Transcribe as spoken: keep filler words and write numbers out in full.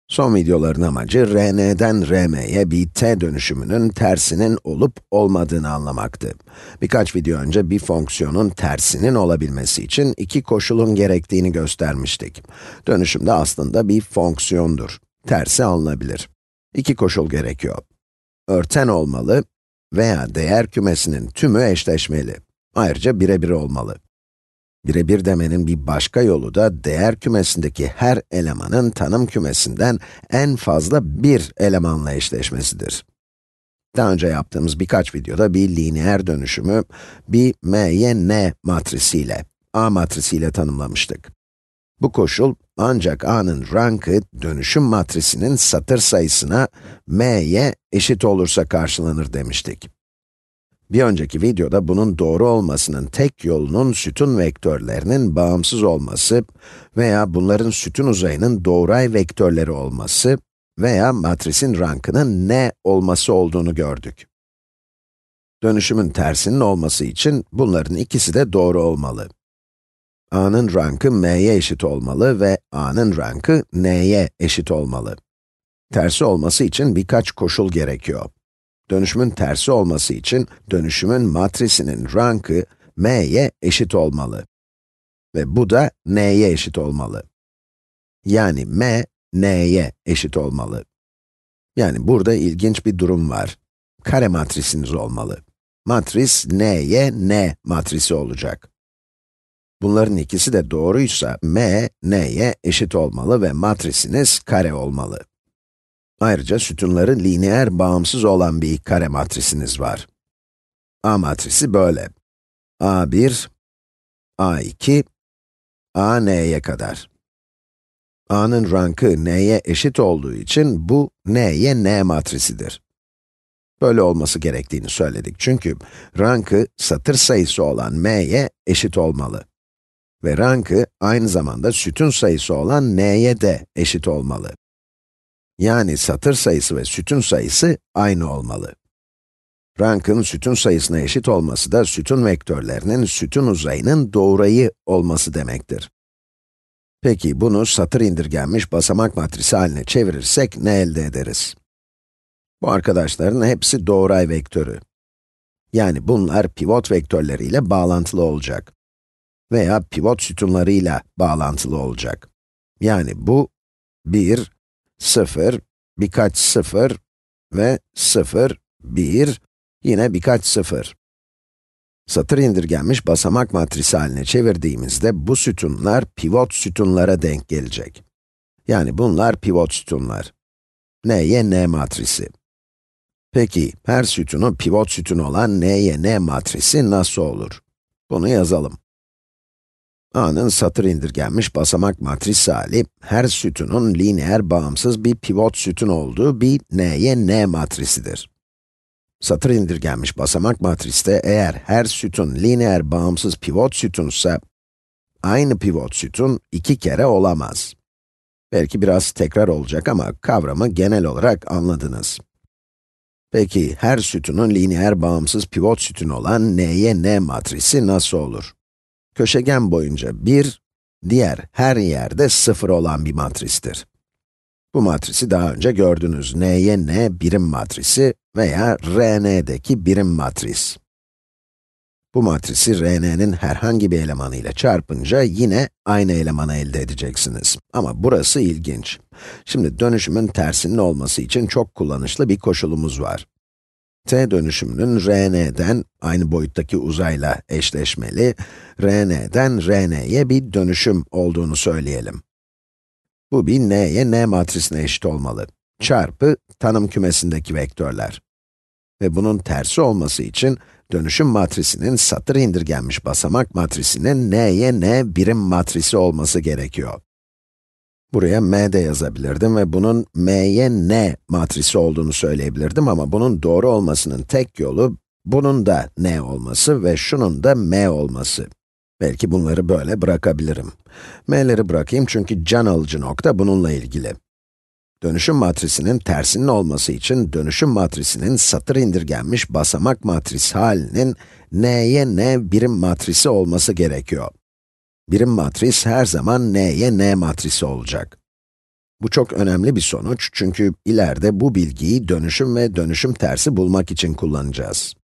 Son videoların amacı, Rn'den Rm'ye bir t dönüşümünün tersinin olup olmadığını anlamaktı. Birkaç video önce bir fonksiyonun tersinin olabilmesi için iki koşulun gerektiğini göstermiştik. Dönüşüm de aslında bir fonksiyondur. Tersi alınabilir. İki koşul gerekiyor. Örten olmalı veya değer kümesinin tümü eşleşmeli. Ayrıca birebir olmalı. Birebir demenin bir başka yolu da değer kümesindeki her elemanın tanım kümesinden en fazla bir elemanla eşleşmesidir. Daha önce yaptığımız birkaç videoda bir lineer dönüşümü bir m'ye n matrisiyle, A matrisiyle tanımlamıştık. Bu koşul ancak A'nın rankı dönüşüm matrisinin satır sayısına m'ye eşit olursa karşılanır demiştik. Bir önceki videoda bunun doğru olmasının tek yolunun sütun vektörlerinin bağımsız olması veya bunların sütun uzayının doğray vektörleri olması veya matrisin rankının n olması olduğunu gördük. Dönüşümün tersinin olması için bunların ikisi de doğru olmalı. A'nın rankı m'ye eşit olmalı ve A'nın rankı n'ye eşit olmalı. Tersi olması için birkaç koşul gerekiyor. Dönüşümün tersi olması için, dönüşümün matrisinin rankı m'ye eşit olmalı. Ve bu da n'ye eşit olmalı. Yani m, n'ye eşit olmalı. Yani burada ilginç bir durum var. Kare matrisiniz olmalı. Matris n'ye n matrisi olacak. Bunların ikisi de doğruysa, m, n'ye eşit olmalı ve matrisiniz kare olmalı. Ayrıca sütunları lineer bağımsız olan bir kare matrisiniz var. A matrisi böyle. A bir, A iki, A n'ye kadar. A'nın rankı n'ye eşit olduğu için bu n'ye n matrisidir. Böyle olması gerektiğini söyledik çünkü rankı satır sayısı olan m'ye eşit olmalı. Ve rankı aynı zamanda sütun sayısı olan n'ye de eşit olmalı. Yani satır sayısı ve sütun sayısı aynı olmalı. Rankın sütun sayısına eşit olması da sütun vektörlerinin sütun uzayının doğrayı olması demektir. Peki bunu satır indirgenmiş basamak matrisi haline çevirirsek ne elde ederiz? Bu arkadaşların hepsi doğray vektörü. Yani bunlar pivot vektörleriyle bağlantılı olacak. Veya pivot sütunlarıyla bağlantılı olacak. Yani bu bir, sıfır, birkaç sıfır ve sıfır, bir, yine birkaç sıfır. Satır indirgenmiş basamak matrisi haline çevirdiğimizde bu sütunlar pivot sütunlara denk gelecek. Yani bunlar pivot sütunlar. N'ye n matrisi. Peki, her sütunu pivot sütun olan n'ye n matrisi nasıl olur? Bunu yazalım. A'nın satır indirgenmiş basamak matrisi hali, her sütunun lineer bağımsız bir pivot sütun olduğu bir n'ye n matrisidir. Satır indirgenmiş basamak matriste eğer her sütun lineer bağımsız pivot sütunsa, aynı pivot sütun iki kere olamaz. Belki biraz tekrar olacak ama kavramı genel olarak anladınız. Peki, her sütunun lineer bağımsız pivot sütunu olan n'ye n matrisi nasıl olur? Köşegen boyunca bir, diğer her yerde sıfır olan bir matristir. Bu matrisi daha önce gördünüz. N'ye n birim matrisi veya Rn'deki birim matris. Bu matrisi Rn'nin herhangi bir elemanı ile çarpınca yine aynı elemanı elde edeceksiniz. Ama burası ilginç. Şimdi dönüşümün tersinin olması için çok kullanışlı bir koşulumuz var. T dönüşümünün Rn'den, aynı boyuttaki uzayla eşleşmeli, Rn'den Rn'ye bir dönüşüm olduğunu söyleyelim. Bu bir n'ye n matrisine eşit olmalı. Çarpı tanım kümesindeki vektörler. Ve bunun tersi olması için, dönüşüm matrisinin satır indirgenmiş basamak matrisinin n'ye n birim matrisi olması gerekiyor. Buraya m de yazabilirdim ve bunun m'ye n matrisi olduğunu söyleyebilirdim ama bunun doğru olmasının tek yolu, bunun da n olması ve şunun da m olması. Belki bunları böyle bırakabilirim. M'leri bırakayım çünkü can alıcı nokta bununla ilgili. Dönüşüm matrisinin tersinin olması için, dönüşüm matrisinin satır indirgenmiş basamak matrisi halinin n'ye n birim matrisi olması gerekiyor. Birim matris her zaman n'ye n matrisi olacak. Bu çok önemli bir sonuç çünkü ileride bu bilgiyi dönüşüm ve dönüşüm tersi bulmak için kullanacağız.